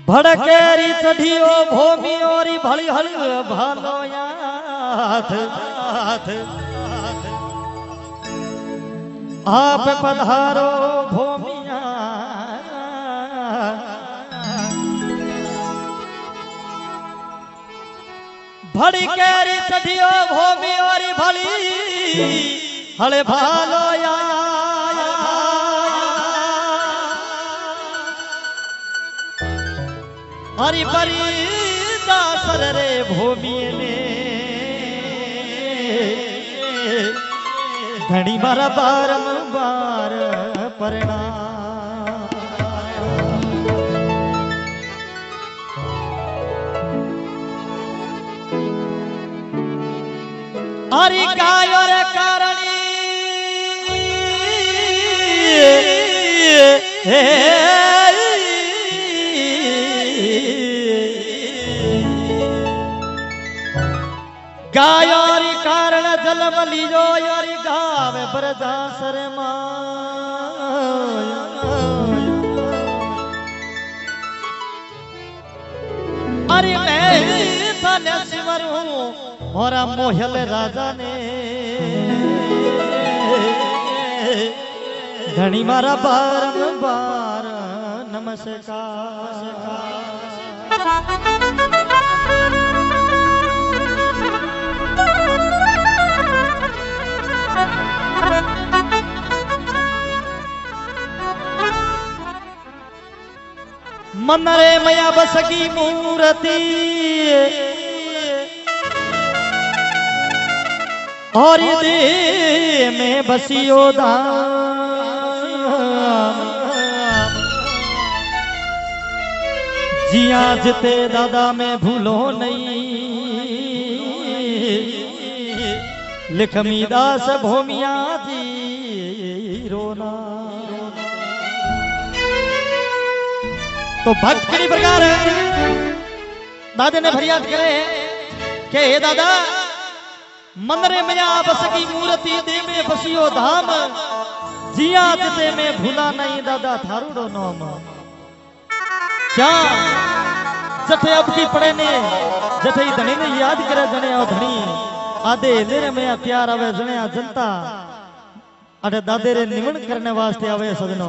भड़केरी चढ़ियो भूमि और भली हल भालो याथ आप पधारो भूमिया भड़केरी चढ़ियो भूमि और भली हल भालो याथ हरि परी दासर रे भूमि ने घड़ी मारा बारंबार परिणाम हरि गायो रे कारणी गायोरी कारण जन्म लीजो यारी गावे बरदासर अरे मैं थाने सिमर हूँ और मोहल राजा ने घनी मारा बारंबार नमस्कार मन रे मया बसगी मूर्ति और दे में बसियो धाम जिया जिते दादा में भूलो नहीं लिखमी दास भूमिया जी रोना तो भक्त किस प्रकार दादे ने फरियाद करे कि हे दादा मंदरे में बसगी मूर्ति दे में बसियो धाम जिया जिते में भूला नहीं दादा थारूडो नाम क्या जथे अब की पड़े ने जथे धनी ने याद करे जने धनी आदे लेरे में प्यार आवे जने जनता अरे दादे रे निमन करने वास्ते आवे सजनो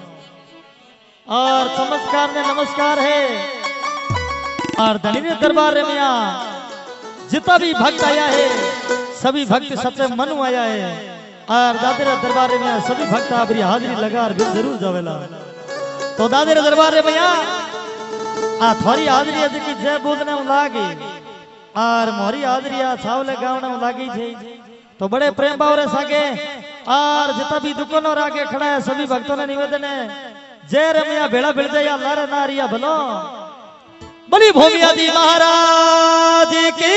और चमत्कार ने नमस्कार है और धनी ने दरबार में जितना भी भक्त आया है सभी भक्त सच्चे मन आया है और दादे रे दरबार में सभी भक्त आपरी हाजिरी लगा और जरूर जावेला तो दादे रे दरबार में थोड़ी हाजिरी है की जय बोलने में लागी और मोरी हाजिरी छावले गावने में लागी छे तो बड़े प्रेम भाव रे सागे और जितना भी दुकानों आगे खड़ा है सभी भक्तों ने निवेदन है जय रमिया भेड़ा भिड़ जाया लारे नारिया भलो बली भूमिया दी महाराज की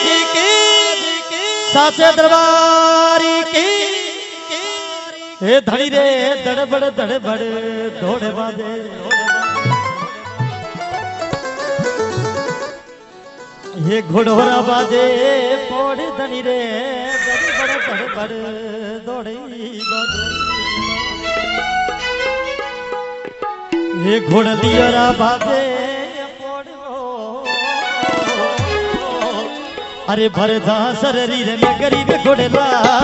साचे दरबारी की हे धड़ी रे दड़बड़ दौड़े बाजे ये घोड़ोरा बाजे पोड़ धनी रे दड़बड़ दौड़े बाजे ये घोड़ दियरा बाजे अरे भरदा शरीर में गरीब घोड़े ला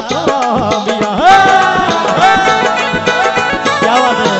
क्या बात है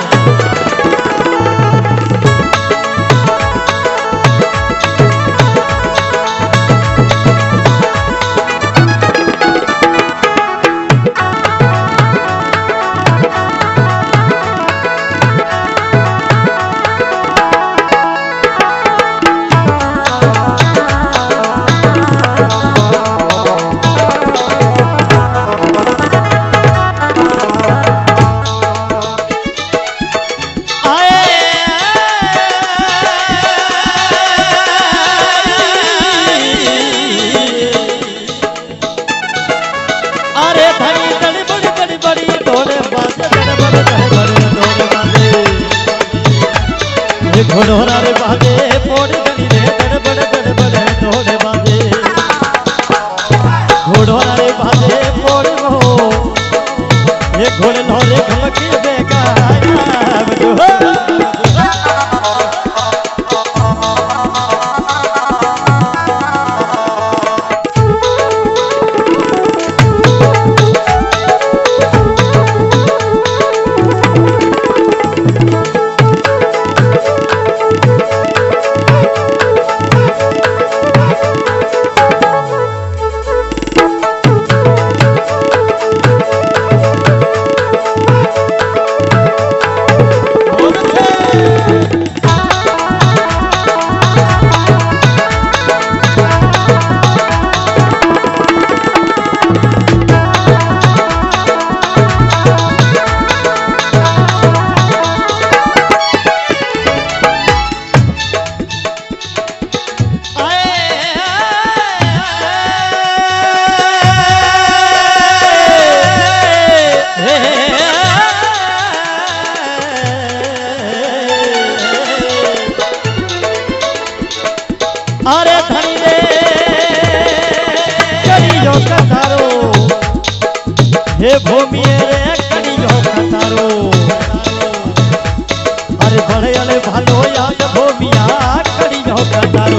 घोड़ोरा रे बाजे पोड़ धनी रे दड़बड़ दौड़े बाजे घोड़ोरा रे बाजे पोड़ हो ये घोड़े नौरे घमकी बेगा हे भूमि रे करियो कतारो अरे बड़े अले भालो याद भूमिया करियो कतारो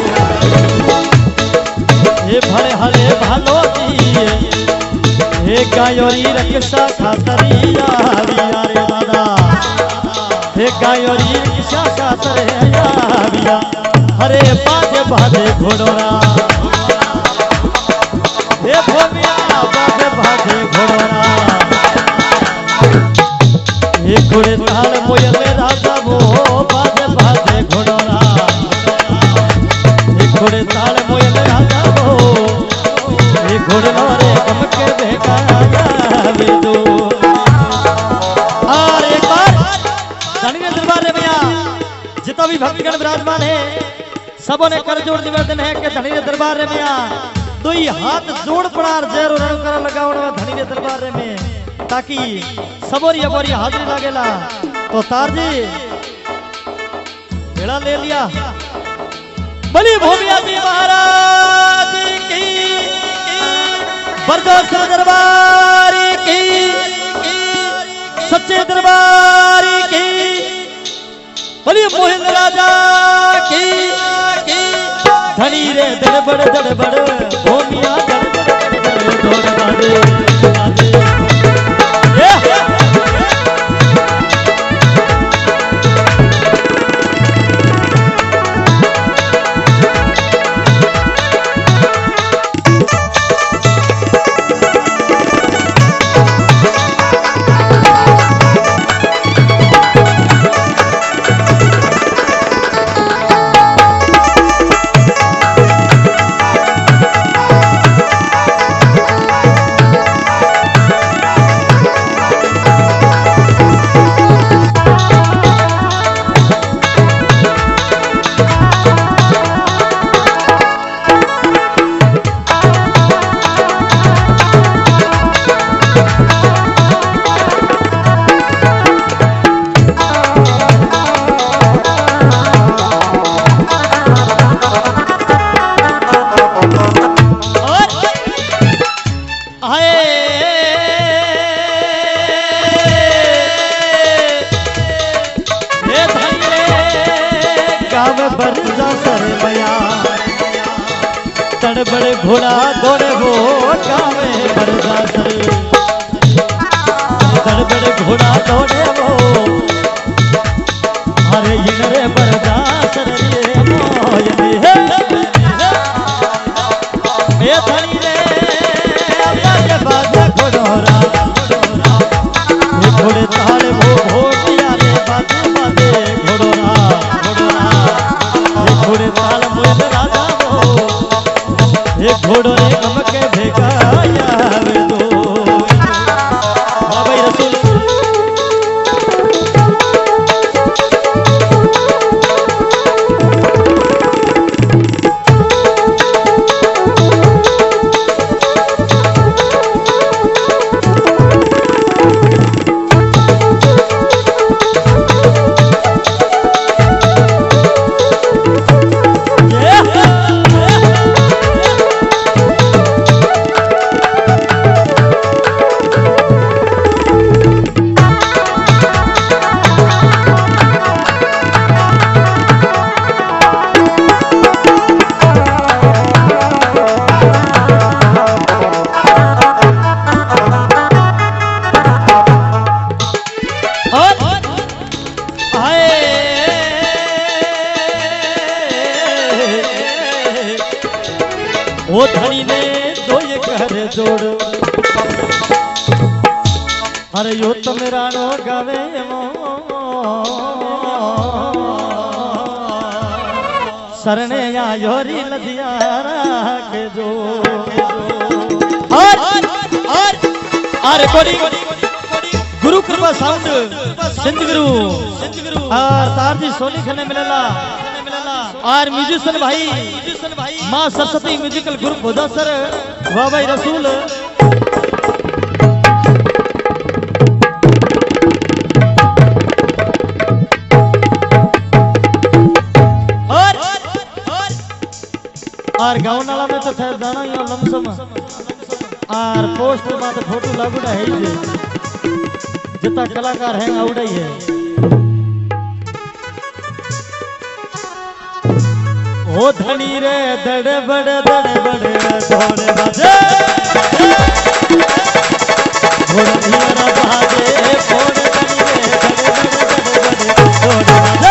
हे भले हले भालो जी हे गायोरी रक्षा खातरिया बिया रे दादा हे गायोरी रक्षा खातरिया बिया अरे बाजे बाजे घोड़ोरा हे भूमिया बाजे बाजे घोड़ोरा हे घोड़े ताल मोयले राजा वो बाजे बाजे घोड़ोरा हे घोड़े ताल मोयले राजा वो हे घोड़े रे कम के भेगा वे दो और एक बार धनी दरबार में जितना भी भक्तगण विराजमान है सबों ने कर जोड़ निवेदन है कि धनी दरबार में दो ही हाथ जोड़ पड़ार जय रो रण कर लगावण धनी दरबार में ताकि सबोरी अबोरी हाजिरी लागेला तो तारजी भेड़ा ले लिया बली भूमिया जी महाराज की बरदोस्तर दरबार की सच्चे दरबार की बली मोहिल राजा की धनी रे दड़बड़ भूमिया बड़े घोड़ा दौड़े वो गावे बरदा सर बड़े घोड़ा दौड़े वो अरे इनरे बरदा सर रे मोयने हे धनी रे बाजे बाजे घोड़ोरा ये घोड़े ताले वो घोड़िया रे बाजे बाजे घोड़ोरा ये घोड़े ताल मोय राजा घोड़ो रे कम के भेगा यावे दो बाबा रसूल वो धनी ने दो ये कर जोड़ अरे यो तो मेरा नो गावे सरने या योरी लदिया के जो और कोडी गुरु कृपा साउंड सिंध गुरु और तारजी सोनी खने मिलेला और म्यूजिशियन भाई मां Saraswati musical group Bodha sir वाह भाई रसूल और गाँव नाला में तो ठहर दाना या लमसम और पोस्ट में तो फोटो लागूड़ा है ही जितना कलाकार हैं आवड़ा ही है। ओ धनी रे दड़ बड़ थोड़े बाजे घोड़ा बाजे फोड़ धनी रे दड़ बड़ थोड़े बाजे।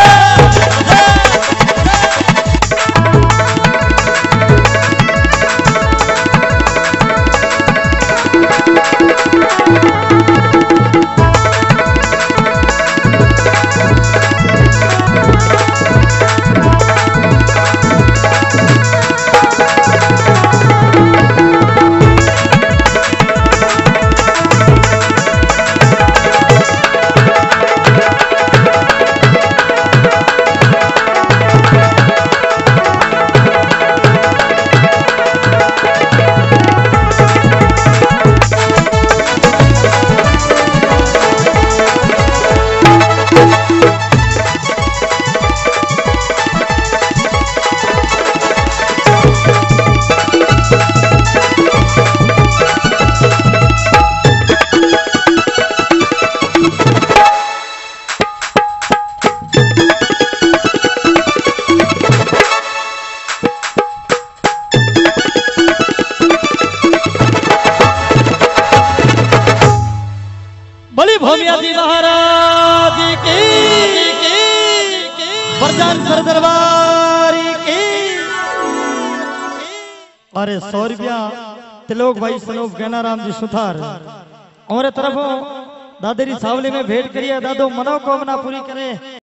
भोमिया जी महाराज की बरजान सर दरबारी की। अरे 100 रुपया तिलोक भाई सनोप गैनाराम जी सुथार और तरफ दादेरी सावली में भेंट करिए दादो मनोकामना पूरी करे।